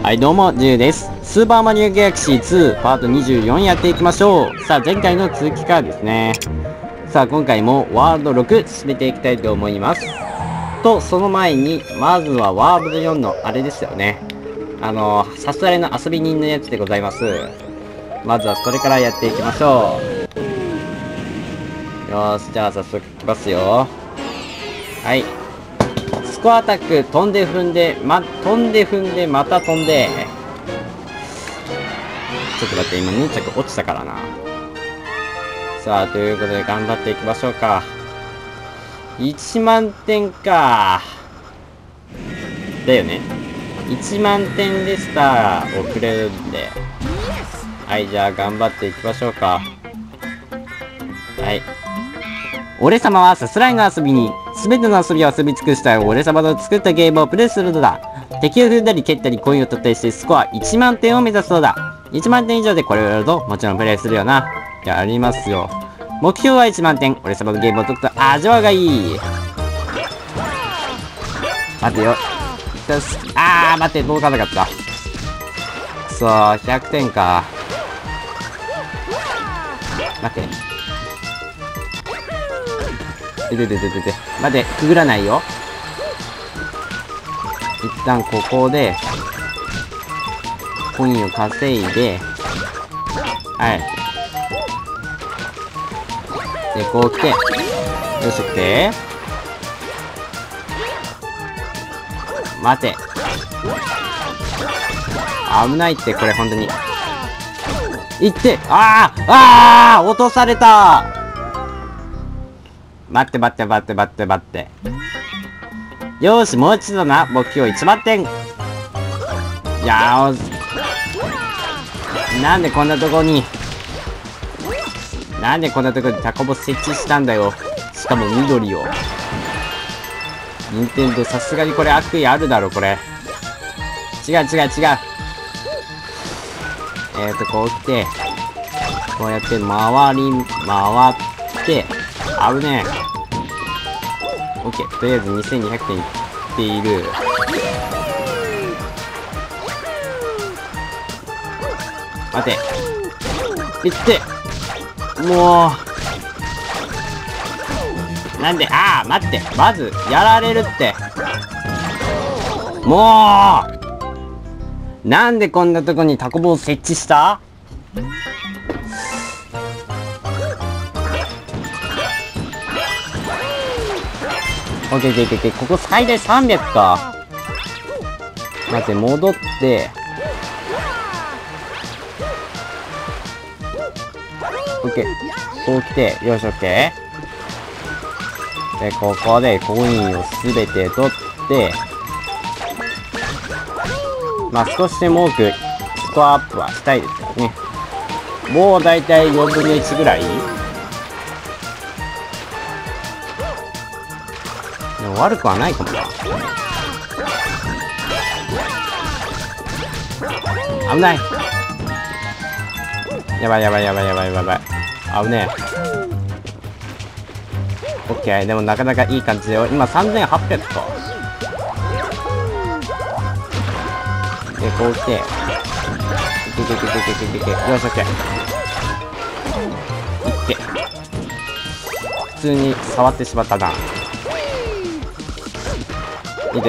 はいどうも、ジュウです。スーパーマリオギャラクシー2パート24やっていきましょう。さあ、前回の続きからですね。さあ、今回もワールド6進めていきたいと思います。と、その前に、まずはワールド4のあれですよね。さすらいの遊び人のやつでございます。まずはそれからやっていきましょう。よーし、じゃあ早速いきますよ。はい。スコアアタック、飛んで踏んで、飛んで踏んで、また飛んで。ちょっと待って、今2着落ちたからな。さあ、ということで頑張っていきましょうか。1万点か。だよね。1万点でスターをくれるんで。はい、じゃあ頑張っていきましょうか。はい。俺様はさすらいの遊びに、すべての遊びを遊び尽くした俺様の作ったゲームをプレイするのだ。敵を踏んだり蹴ったりコインを取ったりしてスコア1万点を目指すのだ。1万点以上でこれをやるともちろんプレイするよな。やりますよ。目標は1万点。俺様のゲームを解くと味わいがいい。待てよ。待って、届かなかった。くそー、100点か。待って。待って、くぐらないよ。一旦ここで、コインを稼いで、はい。で、こう来て、よいしょ来て。待て。危ないって、これ本当に。いって、落とされた。待って。よーし、もう一度な。目標1万点。なんでこんなとこにタコボ設置したんだよ。しかも緑を。任天堂さすがにこれ悪意あるだろ、これ。違う。こう来て、こうやって回って、危ねえ。オッケー。とりあえず2200点いっている。待て。いって。もう。なんで、待って。まず、やられるって。もうなんでこんなとこにタコ棒を設置した？オッケー。ここ最大300か。待って、戻って、オッケー。こう来て、よし、オッケー。で、ここでコインをすべて取って、少しでも多くスコアアップはしたいですからね。もうだいたい4分の1ぐらい？でも悪くはないかもな。危ない。やばい。危ねえ。オッケー。でもなかなかいい感じだよ。今3800か。で、こう来て。よし、オッケー。いって。普通に触ってしまったな。落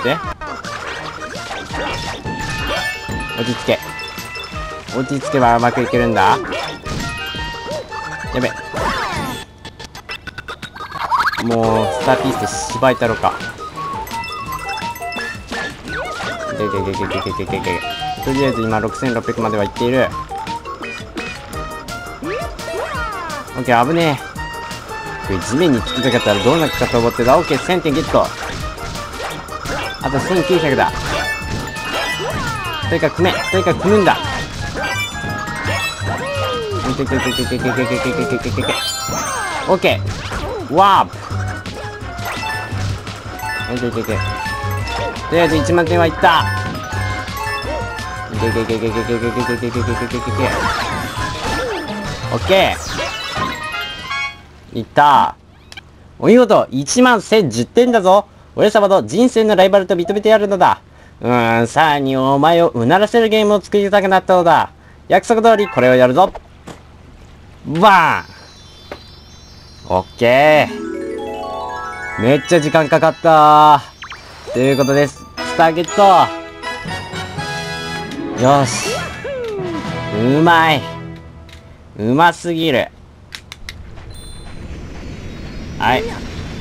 ち着けばうまくいけるんだ。やべ。もうスターピースで芝居たろか。とりあえず今6600まではいっている。オッケー、危ねえ。地面につきたかったらどうなるかと思ってた。オッケー、1000点ゲット。あと1900だ。とにかく組むんだ。オッケー。ワープ。とりあえず1万点はいった。オッケー。いった。お見事。1万1010点だぞ。俺様の人生のライバルと認めてやるのだ。 さらにお前をうならせるゲームを作りたくなったのだ。約束通りこれをやるぞ。バーン。オッケー。めっちゃ時間かかったー。ということです。スターゲット。よし。うまい。うますぎる。はい。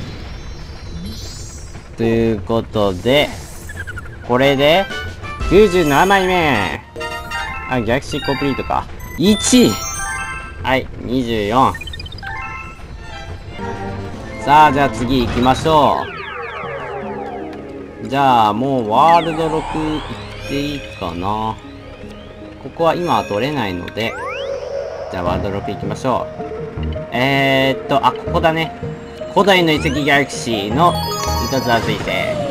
ということで、これで、97枚目。あ、ギャラクシーコンプリートか。1! はい、24。さあ、じゃあ次行きましょう。じゃあ、もうワールド6行っていいかな。ここは今は取れないので、じゃあワールド6行きましょう。あ、ここだね。古代の遺跡ギャラクシーのいたずら彗星。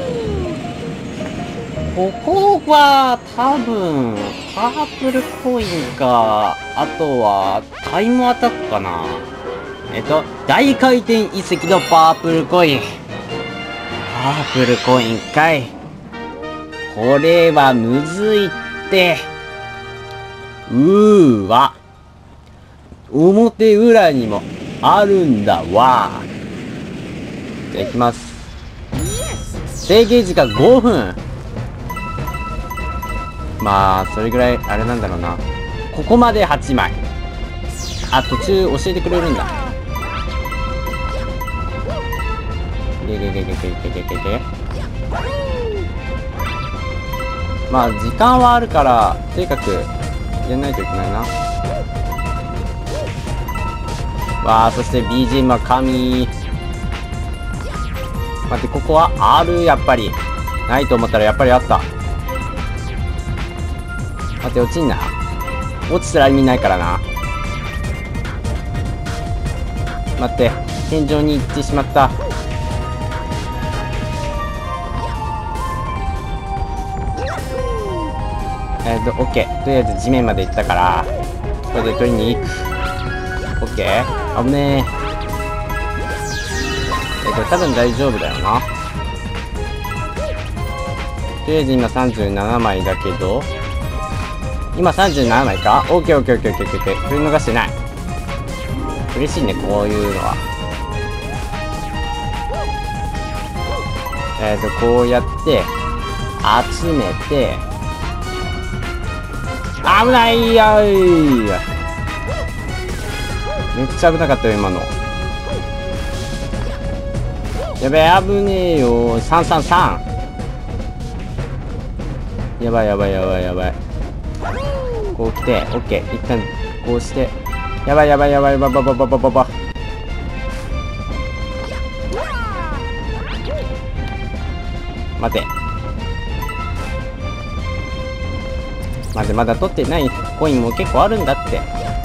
ここは多分パープルコインか、あとはタイムアタックかな。大回転遺跡のパープルコイン。パープルコインかい。これはむずいって。わ。表裏にもあるんだわ。じゃあ行きます。制限時間5分。まあ、それぐらい、あれなんだろうな。ここまで8枚。あ、途中教えてくれるんだ。まあ、時間はあるから、とにかく、やんないといけないな。わあ、そして BGM は神。待って、ここはある、やっぱり。ないと思ったらやっぱりあった。待って、落ちんな。落ちたら意味ないからな。待って、天井に行ってしまった。オッケー。とりあえず地面まで行ったから、これで取りに行く。オッケー。危ねえ。多分大丈夫だよな。とりあえず今37枚だけど、今37枚か？オッケーオッケーオッケーオッケーオッケー。取り逃してない。嬉しいね、こういうのは。こうやって、集めて、危ないやい。めっちゃ危なかったよ、今の。やべえ、危ねえよ。333。やばいやばいやばいやばい。こう来て、オッケー。一旦、こうして。やばいやばいやばいやばいばばばばばば。待て。待て、まだ取ってないコインも結構あるんだって。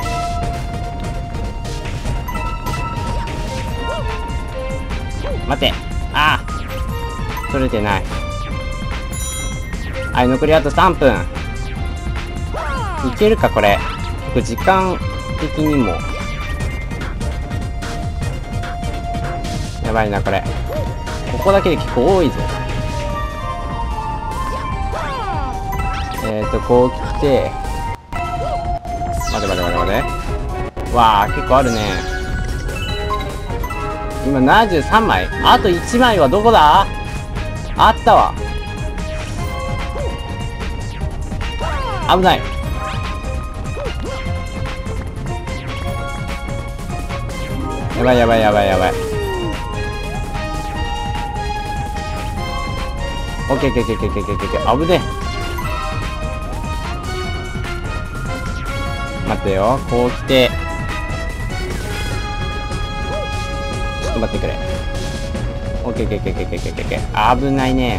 待て。ああ。取れてない。はい、残りあと3分。いけるか、これ。結構時間的にも。やばいな、これ。ここだけで結構多いぞ。こう来て。待て待て待て待て。わあ、結構あるね。今73枚。あと1枚はどこだ？あったわ。危ない。やばいやばいやばいやばい。オッケーオッケーオッケーオッケーオッケーオッケー。危ねえ。待ってよ。こう来て。ちょっと待ってくれ。オッケーオッケーオッケーオッケーオッケーオッケー。危ないね。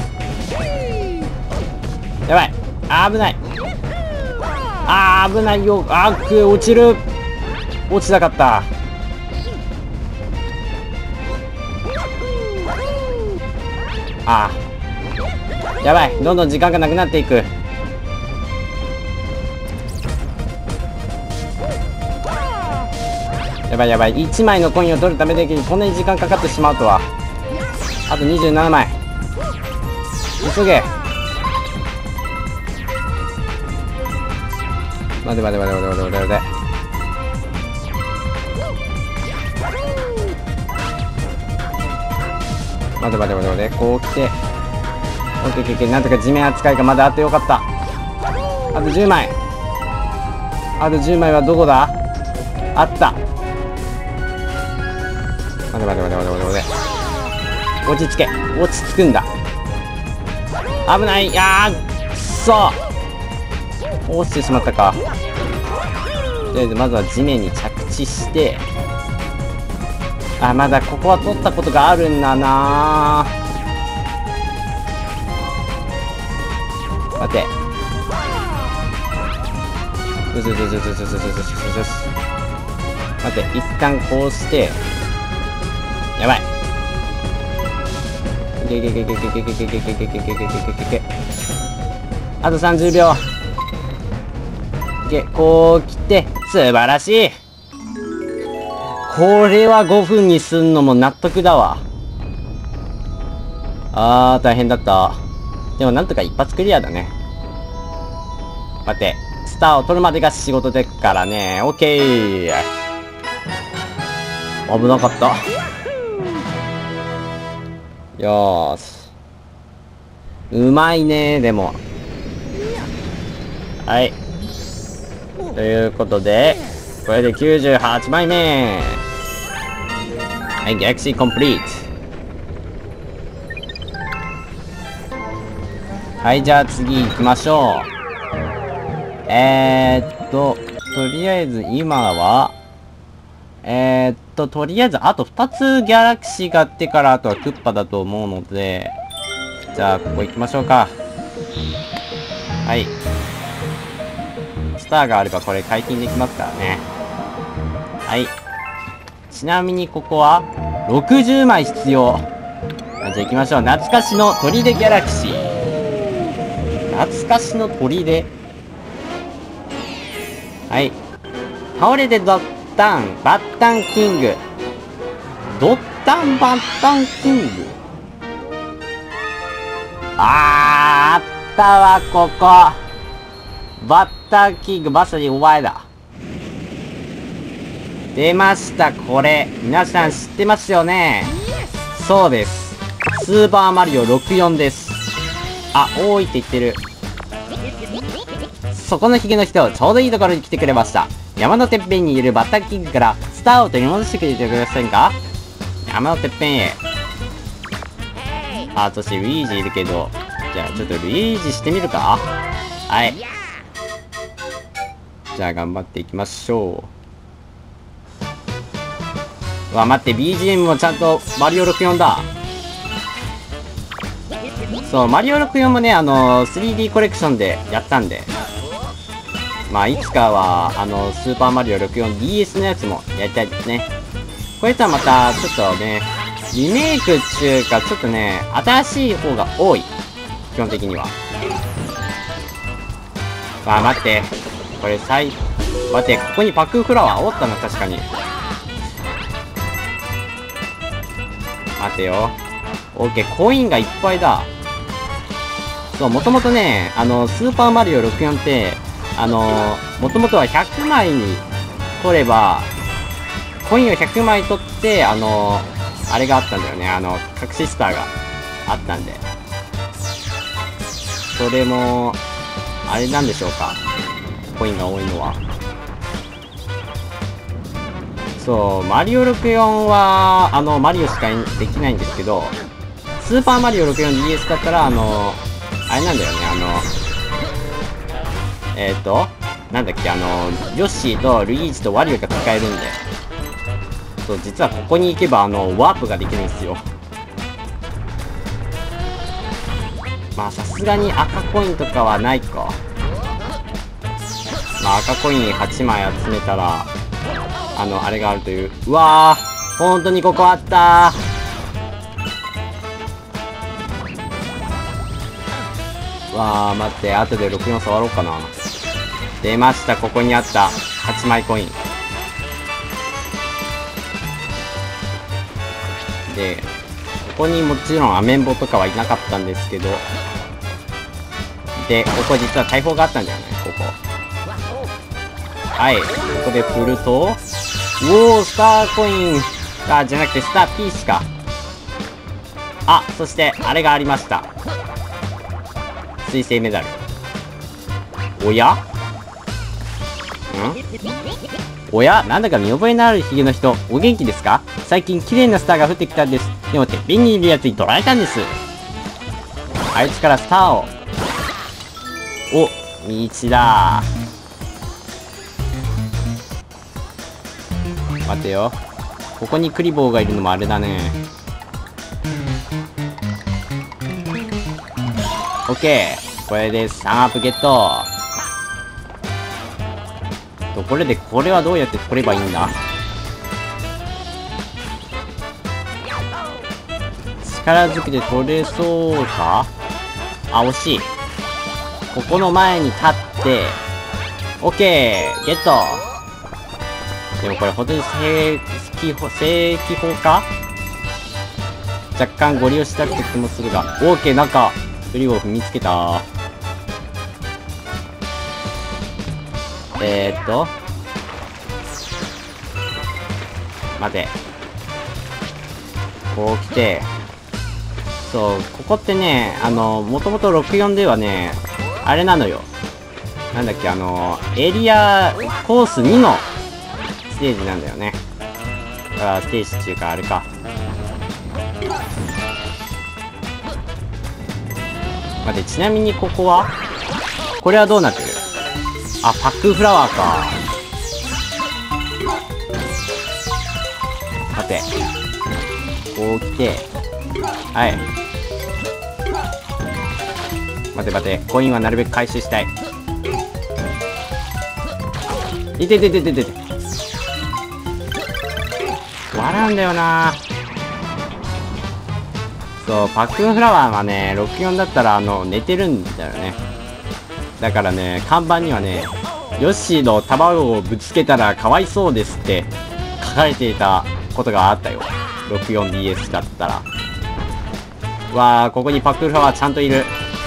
やばい。危ない。危ないよ。落ちる。落ちなかった。やばい。どんどん時間がなくなっていく。やばいやばい。1枚のコインを取るためだけにこんなに時間かかってしまうとは。あと27枚。急げ。 待て待て待て待て待て待て待て。待て待て待て待て。こう来て。オッケーオッケーオッケー。なんとか地面扱いがまだあってよかった。あと10枚。あと10枚はどこだ？あった。待て待て待て待て待て待て。落ち着け。落ち着くんだ。危ない。いやー、くそ。落ちてしまったか。とりあえずまずは地面に着地して、あ、まだここは取ったことがあるんだな。待て。よしよしよしよしよしよしよしよし。待て、一旦こうして、やばい。いけいけいけいけいけいけいけいけいけいけいけいけいけいけ。あと30秒。いけ、こう来て、素晴らしい。これは5分にすんのも納得だわ。あー、大変だった。でもなんとか一発クリアだね。待って、スターを取るまでが仕事でっからね。オッケー。危なかった。よーし。うまいね、でも。はい。ということで、これで98枚目。はい、ギャラクシーコンプリート。はい、じゃあ次行きましょう。とりあえず今は、とりあえずあと2つギャラクシーがあってからあとはクッパだと思うので、じゃあここ行きましょうか。はい。スターがあればこれ解禁できますからね。はい。ちなみにここは60枚必要。じゃあ行きましょう。懐かしの砦ギャラクシー。懐かしの砦。はい。倒れてドッタン、バッタンキング。ドッタンバッタンキング。あったわ、ここ。バッタンキング、まさにお前だ。出ました、これ。皆さん知ってますよね。そうです。スーパーマリオ64です。あ、多いって言ってる。そこのヒゲの人、ちょうどいいところに来てくれました。山のてっぺんにいるバッタンキングからスターを取り戻してくれてくれませんか？山のてっぺんへ。あ、そしてルイージいるけど、じゃあちょっとルイージしてみるか？はい。じゃあ頑張っていきましょう。うわ、待って、BGM もちゃんとマリオ64だ。そう、マリオ64もね、3D コレクションでやったんで。まあ、いつかは、スーパーマリオ 64DS のやつもやりたいですね。こいつはまた、ちょっとね、リメイクっていうか、ちょっとね、新しい方が多い。基本的には。まあ、待って。これ、待って、ここにパックフラワーおったな、確かに。待てよ。オッケー、コインがいっぱいだ。そう、もともとね、スーパーマリオ64って、もともとは100枚に取れば、コインを100枚取って、あれがあったんだよね。隠しスターがあったんで。それも、あれなんでしょうか。コインが多いのは。そう、マリオ64は、マリオしかできないんですけど、スーパーマリオ 64DS だったら、あれなんだよね、なんだっけ、ヨッシーとルイージとワリオが使えるんで。そう、実はここに行けば、ワープができるんですよ。まあ、さすがに赤コインとかはないか。まあ、赤コイン8枚集めたら、あれがあるという。うわー、本当にここあったー。わー、待って、後で64触ろうかな。出ました、ここにあった8枚コイン。で、ここにもちろんアメンボとかはいなかったんですけど、で、ここ実は大砲があったんだよね、ここ。 はい。ここで振ると、おー、スターコイン。あ、じゃなくてスターピースか。あ、そして、あれがありました。水星メダル。おやおや、なんだか見覚えのあるヒゲの人、お元気ですか？最近綺麗なスターが降ってきたんです。でもてっぺんにいるやつに取られたんです。あいつからスターを。お、道だ。待てよ。ここにクリボーがいるのもあれだね。オッケー。これで3アップゲット。これで、これはどうやって取ればいいんだ？力ずくで取れそうか？あ、惜しい。ここの前に立って、オッケーゲット。でもこれ本当に正規法か？若干ご利用したって気もするが、オッケー、なんか、クリボー踏みつけた。待て。こう来て、そう、ここってね、もともと64ではね、あれなのよ。なんだっけ、エリア、コース2のステージなんだよね。だから、ステージっていうか、あれか。待って、ちなみにここはこれはどうなってる？あ、パックフラワーか。待て。こう来て。はい。待て待て。コインはなるべく回収したい。いてててててて。笑うんだよな。そう、パックンフラワーはね、64だったら、寝てるんだよね。だからね、看板にはね、ヨッシーの卵をぶつけたらかわいそうですって書かれていたことがあったよ。64DS だったら。わあ、ここにパックンフラワーちゃんといる。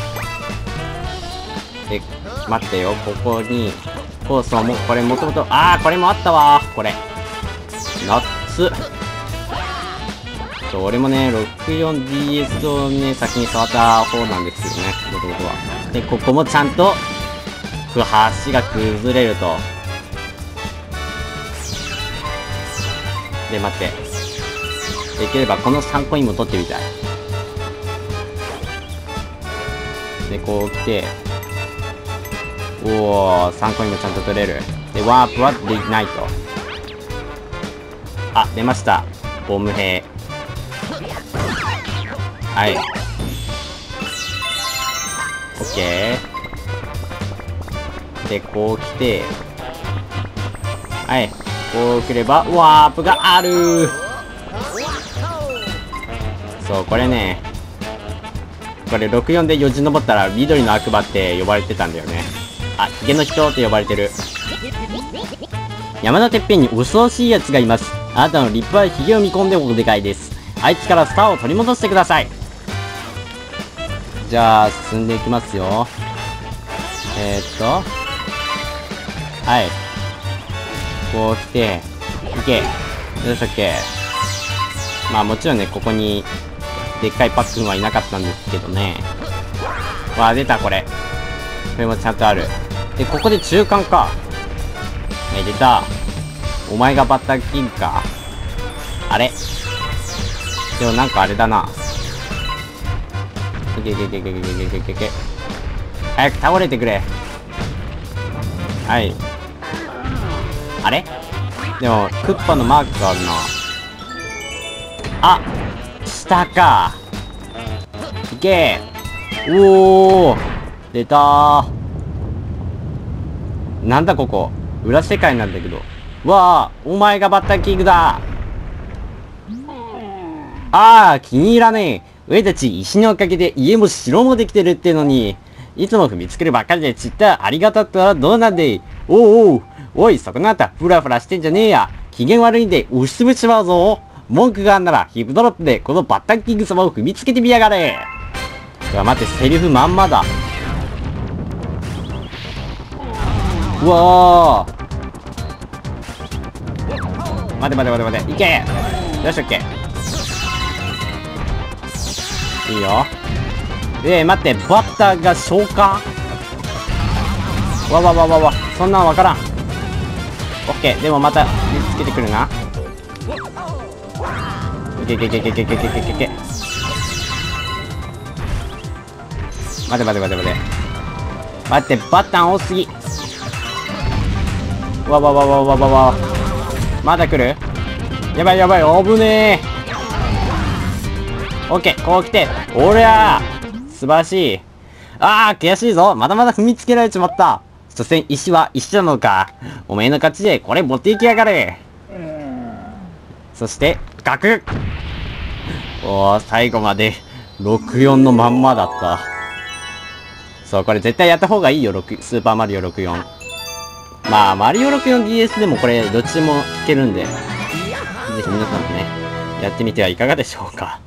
で、待ってよ、ここに、コースをこれもともと、これもあったわこれ。夏。そう、俺もね、64DS をね、先に触った方なんですよね、もともとは。で、ここもちゃんと、橋が崩れると。で、待って。できればこの3コインも取ってみたい。で、こう来て、おー、3コインもちゃんと取れる。で、ワープはできないと。あ、出ました。ボム兵。はい。オッケー。で、こう来て、はい。こう来れば、ワープがある。そう、これね。これ64でよじ登ったら緑の悪魔って呼ばれてたんだよね。あ、ヒゲの人って呼ばれてる。山のてっぺんに恐ろしいやつがいます。あなたの立派なヒゲを見込んでお願いです。あいつからスターを取り戻してください。じゃあ、進んでいきますよ。はい。こう来て、いけ。よし、オッケー。まあもちろんね、ここに、でっかいパックンはいなかったんですけどね。わあ、出た、これ。これもちゃんとある。で、ここで中間か。出た。お前がバッターキングか。あれ？でもなんかあれだな。いけいけいけいけいけいけいけいけいけ。早く倒れてくれ。はい。あれ？でも、クッパのマークがあるな。あ！下か。いけー。おー！出たー。なんだここ。裏世界なんだけど。わあ、お前がバッターキングだ。ああ、気に入らねえ。俺たち石のおかげで家も城もできてるってのに、いつも踏みつけるばっかりでちったありがたったらどうなんでい。おうおう、おい、そこのあんた、フラフラしてんじゃねえや。機嫌悪いんで押しつぶしちまうぞ。文句があんならヒップドロップでこのバッターキング様を踏みつけてみやがれ。うわ、待って、セリフまんまだ。うわー。 待て待て待て待て。いけ。よし、オッケー。いいよ。待って、バッターが消化。わわわわわ。そんなんわからん。オッケー。でもまた見つけてくるな。いけいけいけいけいけいけいけいけいけ。待て待て待て待て。待って、バッタン多すぎ。わわわわわわわ。まだ来る？やばいやばい、危ねえ。オッケー、こう来て。おりゃー、素晴らしい。あー、悔しいぞ。まだまだ踏みつけられちまった。所詮石は一緒なのか。おめえの勝ちでこれ持っていきやがれ。そして、ガクッ。おー、最後まで64のまんまだった。そう、これ絶対やった方がいいよ、スーパーマリオ64。まあ、マリオ 64DS でもこれ、どっちでも弾けるんで、ぜひ皆さんもね、やってみてはいかがでしょうか。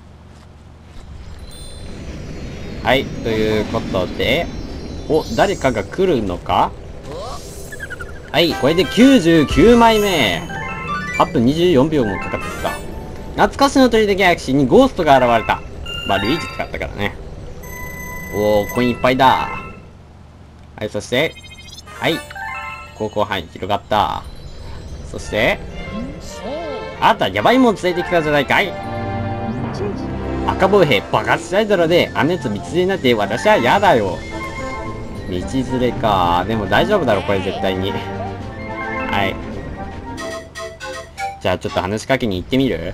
はい、ということで、お、誰かが来るのか？はい、これで99枚目。8分24秒もかかってた。懐かしの鳥でギャラクシーにゴーストが現れた。まあ、ルイージ使ったからね。おー、コインいっぱいだ。はい、そして、はい。高校範囲広がった。そして、あなた、やばいもん連れてきたじゃないかい。赤帽兵爆発しないだろで、あんなやつ道連れになって私は嫌だよ。道連れか。でも大丈夫だろ、これ絶対に。はい。じゃあちょっと話しかけに行ってみる？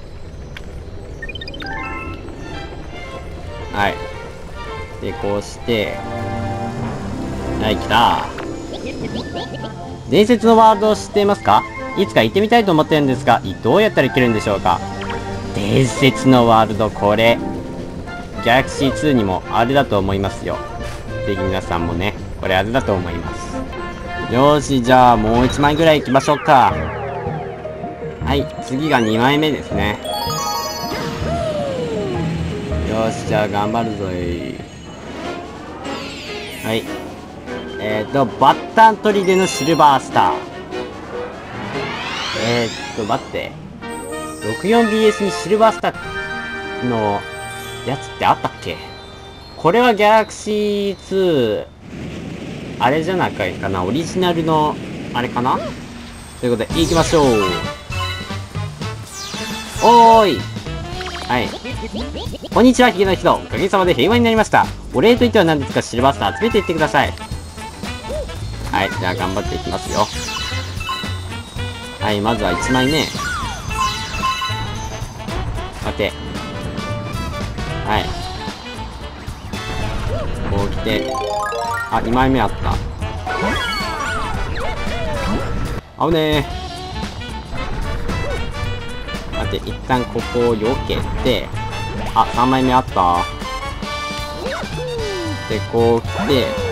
はい。で、こうして、はい、来た。伝説のワールドを知っていますか？いつか行ってみたいと思ってるんですが、どうやったら行けるんでしょうか？伝説のワールド、これ、ギャラクシー2にもあれだと思いますよ。ぜひ皆さんもね、これあれだと思います。よーし、じゃあもう1枚ぐらい行きましょうか。はい、次が2枚目ですね。よーし、じゃあ頑張るぞい。はい。バッタン砦のシルバースター。待って。64DS にシルバースターのやつってあったっけ？これはギャラクシー2、あれじゃないかな、オリジナルの、あれかな？ということで、行きましょう。おーい。はい。こんにちは、ヒゲの人。おかげさまで平和になりました。お礼と言っては何ですか？シルバースター集めていってください。はい、じゃあ頑張っていきますよ。はい、まずは1枚目。待て。はい。こう来て。あ、2枚目あった。危ねー。待って、一旦ここを避けて。あ、3枚目あった。で、こう来て。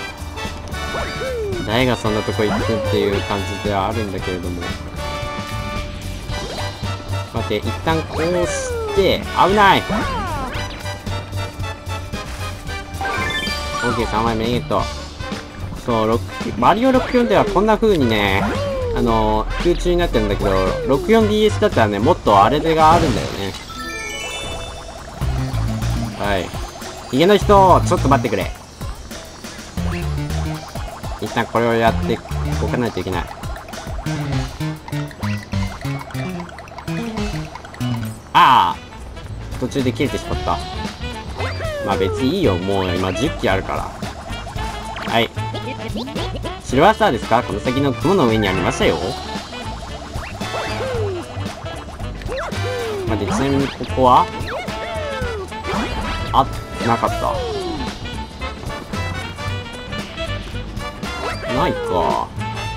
誰がそんなとこ行くっていう感じではあるんだけれども。待って、一旦こうして、危ない！ OK、3枚目ゲット。そう、マリオ64ではこんな風にね、空中になってるんだけど、64DS だったらね、もっとあれがあるんだよね。はい。ヒゲの人、ちょっと待ってくれ。一旦これをやっておかないといけない。ああ、途中で切れてしまった。まあ別にいいよ、もう今10機あるから。はい。シルバースターですか？この先の雲の上にありましたよ。待って、ちなみにここはなかった。ないか。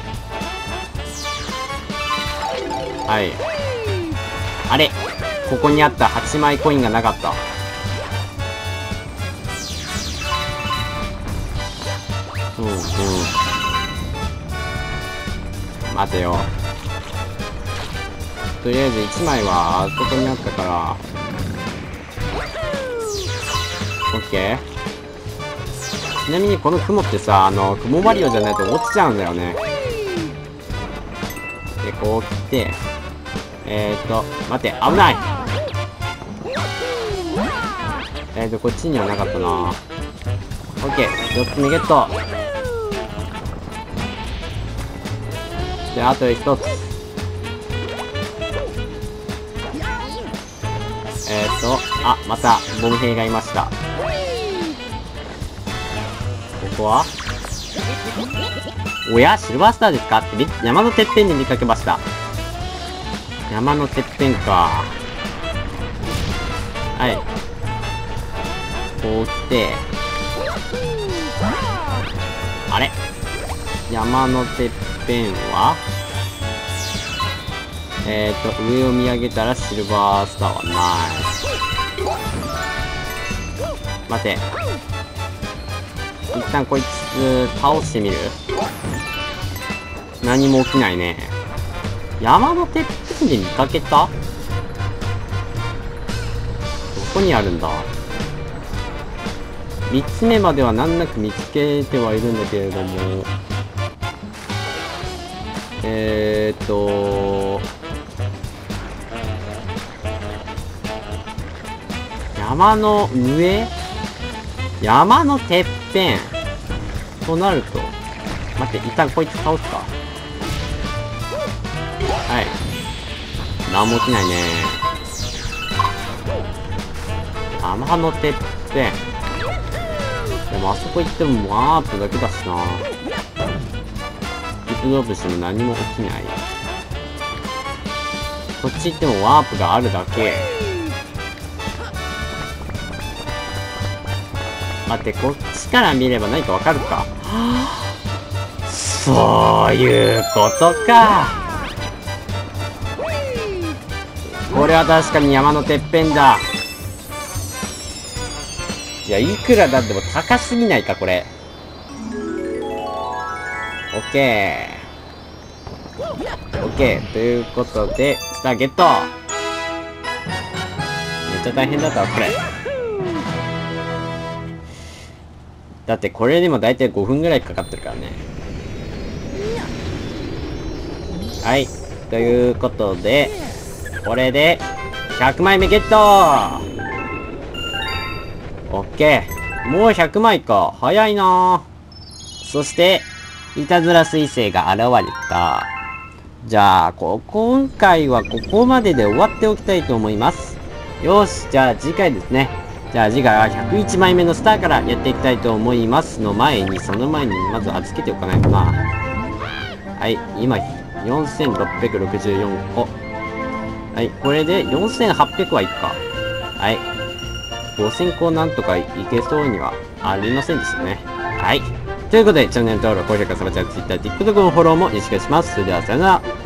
はい。あれ、ここにあった8枚コインがなかった。待てよ。とりあえず1枚はここにあったから。オッケー。ちなみにこの雲ってさ、雲マリオじゃないと落ちちゃうんだよね。で、こう来て、 待って、危ない。こっちにはなかったな。オッケー、4つ目ゲット。で、あと1つ。あ、また、ボム兵がいました。ここはおや、シルバースターですかって山のてっぺんで見かけました。山のてっぺんか。はい。こう来て、あれ山のてっぺんは上を見上げたらシルバースターはない。待て。一旦こいつ倒してみる。何も起きないね。山のてっぺんで見かけた？どこにあるんだ？ 3 つ目までは難なく見つけてはいるんだけれども、山の上？山のてっぺんとなると、待って、一旦こいつ倒すか。はい。何も起きないね。山のてっぺん。でもあそこ行ってもワープだけだしな。キープドロップしても何も起きない。こっち行ってもワープがあるだけ。待って、こっちから見れば何かわかるか。そういうことか。これは確かに山のてっぺんだ。いや、いくらだっても高すぎないか、これ。オッケー。オッケー。ということで、スターゲット。めっちゃ大変だったわ、これ。だってこれでもだいたい5分ぐらいかかってるからね。はい。ということで、これで、100枚目ゲット。オッケー。もう100枚か。早いなぁ。そして、いたずら彗星が現れた。じゃあ、今回はここまでで終わっておきたいと思います。よし、じゃあ次回ですね。じゃあ次回は101枚目のスターからやっていきたいと思いますの前に、その前にまず預けておかないとな。はい、今、4664個。はい、これで4800はいくか。はい。5000個なんとかいけそうにはありませんでしたね。はい。ということで、チャンネル登録、高評価、サブチャンネル、Twitter、TikTok のフォローもよろしくお願いします。それでは、さよなら。